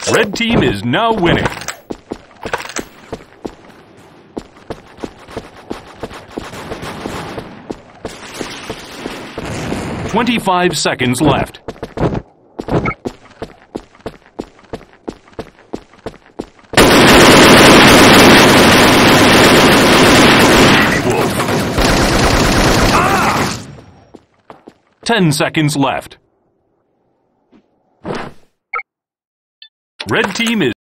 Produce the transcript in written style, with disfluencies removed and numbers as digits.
Red team is now winning. "25 seconds left. Wolf. 10 seconds left. Red team is